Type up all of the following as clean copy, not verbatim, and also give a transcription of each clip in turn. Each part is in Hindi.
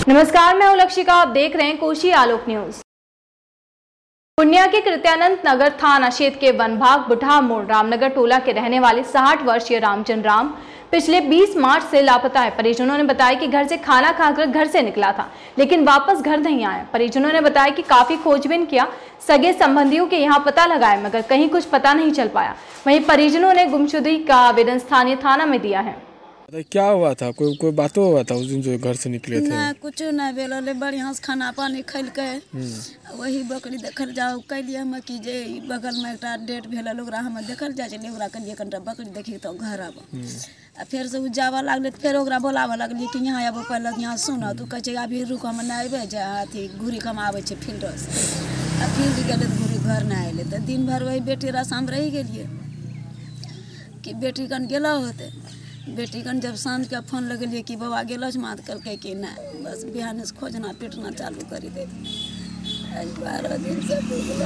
नमस्कार, मैं हूं लक्षिका। आप देख रहे हैं कोशी आलोक न्यूज। पूर्णिया के कृत्यानंद नगर थाना क्षेत्र के वनभाग बुढ़ा मोड़ रामनगर टोला के रहने वाले 60 वर्षीय रामचंद्र राम पिछले 20 मार्च से लापता है। परिजनों ने बताया कि घर से खाना खाकर घर से निकला था, लेकिन वापस घर नहीं आया। परिजनों ने बताया कि काफी खोजबीन किया, सगे संबंधियों के यहाँ पता लगाया, मगर कहीं कुछ पता नहीं चल पाया। वहीं परिजनों ने गुमशुदगी का आवेदन स्थानीय थाना में दिया है। क्या हुआ था? कोई बात हुआ था उस दिन जो घर से निकले थे? ना कुछ ना बेले बढ़िया से खाना पानी खैल के वही बकरी देखल जाओ कैलिए हम कि जे बगल में एक डेट भेल ओकरा हम देखल जाए छे ओकरा कलिए कनटा बकरी देखी तो घर आब आ फिर से जावा लागले फिर ओकरा बोलावा लगलिए कि यहाँ आबो पहले यहाँ सुन तू कहे अभी रुक हम ना अबे जे अथी घूरी कम आवे छे फील्ड से आ फील्ड गेले तो घूरी घर ना आइले तो दिन भर वही बेटी रासाम रही गेलिए कि बेटी कन गेला होते। बेटी कन जब शाम के फोन लगलिए कि बाबा गेलो छ मात कल कि ना बस बिहान से खोजना पीटना चालू करी दे। आज 12 दिन से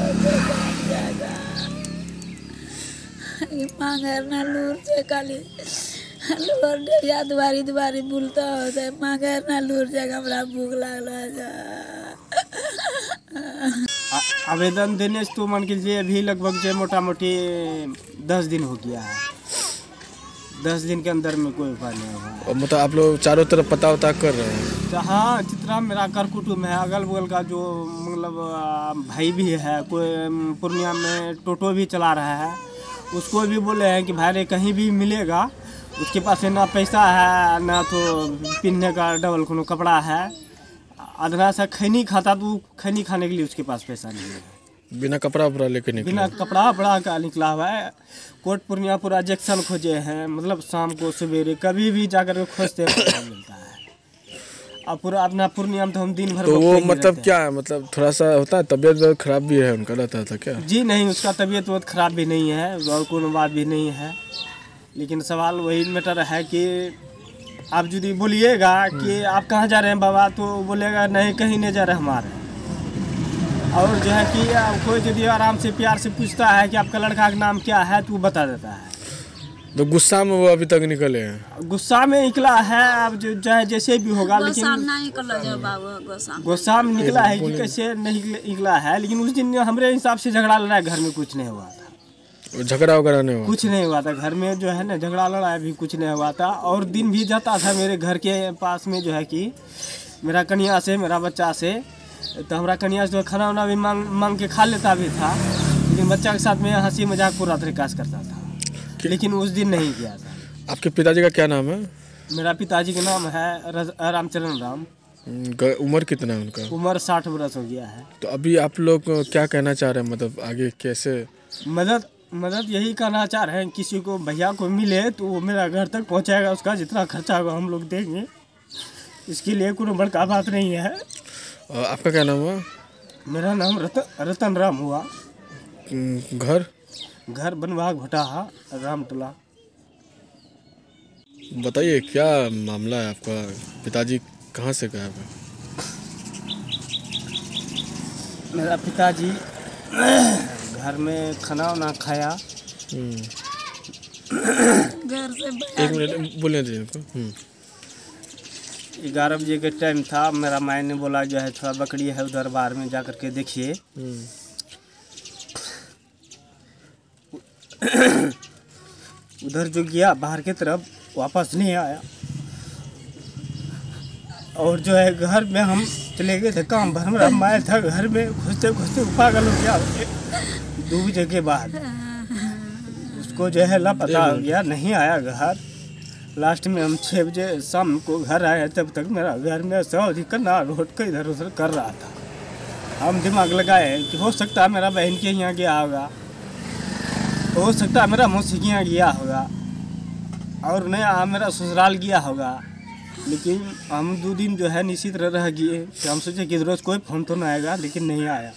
मांगर ना लूर से खाली लूर डेरिया दुआरी बुलता होते मांगर ना लूर से हमरा भूख लागला। आवेदन देने से तो मान के लिए अभी लगभग जो मोटा मोटी 10 दिन हो गया है। 10 दिन के अंदर में कोई उपाय नहीं हुआ। मतलब आप लोग चारों तरफ पता कर रहे हैं? तो हाँ, जितना मेरा कर कुटुम्ब है अगल बगल का जो मतलब भाई भी है, कोई पूर्णिया में टोटो भी चला रहा है, उसको भी बोले हैं कि भाई रे कहीं भी मिलेगा, उसके पास ना पैसा है ना तो पहनने का डबल कोनो कपड़ा है, आधना सा खैनी खाता तो खैनी खाने के लिए उसके पास पैसा नहीं है। बिना कपड़ा उपड़ा लेके निकला? बिना कपड़ा उपड़ा का निकला हुआ है। कोट पूर्णिया पूरा जैक्शन खोजे हैं, मतलब शाम को सवेरे कभी भी जाकर के खोजते हैं मिलता है। अब पूरा अपना पूर्णिया में तो हम दिन भर तो वो मतलब क्या है, मतलब थोड़ा सा होता है तबीयत खराब भी है उनका, रहता था क्या? जी नहीं, उसका तबीयत बहुत खराब भी नहीं है और कोई बात भी नहीं है, लेकिन सवाल वही मैटर है कि आप यदि बोलिएगा कि आप कहाँ जा रहे हैं बाबा, तो बोलेगा नहीं कहीं नहीं जा रहे हमारे। और जो है कि कोई यदि आराम से प्यार से पूछता है कि आपका लड़का का नाम क्या है तो वो बता देता है। तो गुस्सा में वो अभी तक निकले हैं? गुस्सा में निकला है, अब जो चाहे जैसे भी होगा, लेकिन गुस्सा में निकला है कि कैसे नहीं निकला है। लेकिन उस दिन हमारे हिसाब से झगड़ा लड़ाई घर में कुछ नहीं हुआ था। झगड़ा वगैरह नहीं हुआ? कुछ नहीं हुआ था घर में, जो है ना झगड़ा लड़ाई भी कुछ नहीं हुआ था। और दिन भी जाता था मेरे घर के पास में, जो है कि मेरा कन्या से मेरा बच्चा से, तो हमारा कन्या जो खाना वाना भी मांग के खा लेता भी था, लेकिन बच्चा के साथ में हंसी मजाक पूरा तरीका से करता था, लेकिन उस दिन नहीं किया था। आपके पिताजी का क्या नाम है? मेरा पिताजी का नाम है रामचंद्र राम। उम्र कितना है उनका? उम्र 60 वर्ष हो गया है। तो अभी आप लोग क्या कहना चाह रहे हैं, मतलब आगे कैसे मदद यही कहना चाह रहे हैं, किसी को भैया को मिले तो वो मेरा घर तक पहुँचाएगा, उसका जितना खर्चा होगा हम लोग देंगे, इसके लिए कोई बड़का बात नहीं है। आपका क्या नाम हुआ? मेरा नाम रतन राम हुआ। घर बनभाग भटाहा रामटोला। बताइए क्या मामला है आपका? पिताजी कहाँ से गायब है? मेरा पिताजी घर में खाना वाना खाया। घर से 1 मिनट बोलने दीजिए इनको। 11 बजे के टाइम था। मेरा माँ ने बोला जो है थोड़ा बकरी है उधर बाहर में जा कर के देखिए। उधर जो गया बाहर की तरफ, वापस नहीं आया। और जो है घर में हम चले गए थे काम भर, मेरा माँ था घर में खोजते खोजते पागल हो गया। 2 बजे के बाद उसको जो है लापता हो गया, नहीं आया घर। लास्ट में हम 6 बजे शाम को घर आए, तब तक मेरा घर में सौदी करना रोड का इधर उधर कर रहा था। हम दिमाग लगाए कि हो सकता है मेरा बहन के यहाँ गया होगा, हो सकता है मेरा मौसी के यहाँ गया होगा, और नया मेरा ससुराल गया होगा। लेकिन हम 2 दिन जो है निश्चित रह गए कि हम सोचे कि रोज़ कोई फ़ोन तो नहीं आएगा, लेकिन नहीं आया।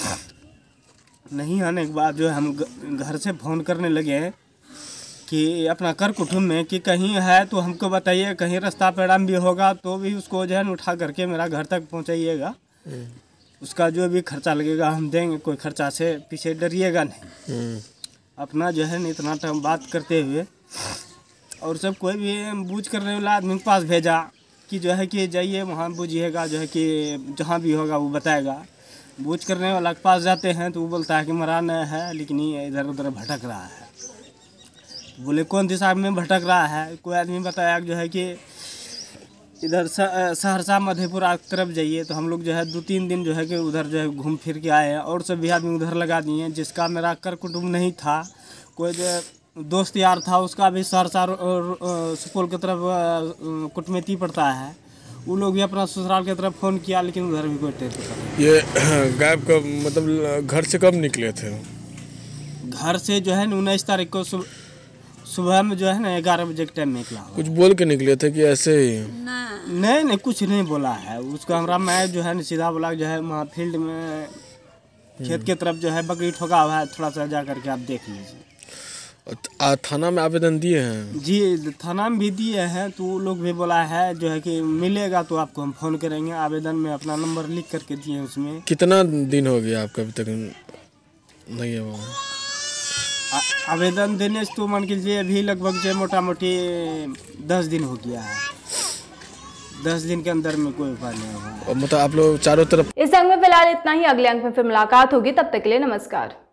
नहीं आने के बाद जो हम घर से फ़ोन करने लगे कि अपना कर कुटुम्ब में कि कहीं है तो हमको बताइए, कहीं रास्ता पैराम भी होगा तो भी उसको जो है उठा करके मेरा घर तक पहुंचाइएगा। उसका जो भी खर्चा लगेगा हम देंगे, कोई खर्चा से पीछे डरिएगा नहीं। अपना जो है इतना टाइम बात करते हुए और सब कोई भी बूझ करने वाला आदमी के पास भेजा कि जो है कि जाइए वहाँ बूझिएगा, जो है कि जहाँ भी होगा वो बताएगा। बूझ करने वाला के पास जाते हैं तो वो बोलता है कि मरा नहीं है, लेकिन ये इधर उधर भटक रहा है। बोले कौन दिशा में भटक रहा है? कोई आदमी बताया जो है कि इधर सहरसा मधेपुरा की तरफ जाइए। तो हम लोग जो है 2-3 दिन जो है कि उधर जो है घूम फिर के आए हैं, और सब भी आदमी उधर लगा दिए। जिसका मेरा कर कुटुम्ब नहीं था, कोई जो दोस्त यार था, उसका भी सहरसा सुपौल की तरफ कुटमेती पड़ता है, वो लोग भी अपना ससुराल की तरफ फ़ोन किया, लेकिन उधर भी कोई टेर पकड़। ये गायब कब, मतलब घर से कब निकले थे? घर से जो है 19 तारीख को सुबह में जो है ना 11 बजे के टाइम में निकला। कुछ बोल के निकले थे कि ऐसे ही? नहीं, कुछ नहीं बोला है उसको। हमारा मैं जो है ना सीधा बोला जो है वहाँ फील्ड में खेत के तरफ जो है बकरी ठोका हुआ है, थोड़ा सा जा करके आप देख लीजिए। थाना में आवेदन दिए हैं? जी, थाना में भी दिए हैं। तो वो लोग भी बोला है जो है कि मिलेगा तो आपको हम फ़ोन करेंगे। आवेदन में अपना नंबर लिख करके दिए हैं उसमें। कितना दिन हो गया आपका अभी तक नहीं है वो आवेदन देने से? तो मान के लीजिए अभी लगभग जो मोटा मोटी 10 दिन हो गया है। 10 दिन के अंदर में कोई उपाय नहीं होगा। मतलब आप लोग चारों तरफ। इस अंक में फिलहाल इतना ही। अगले अंक में फिर मुलाकात होगी, तब तक के लिए नमस्कार।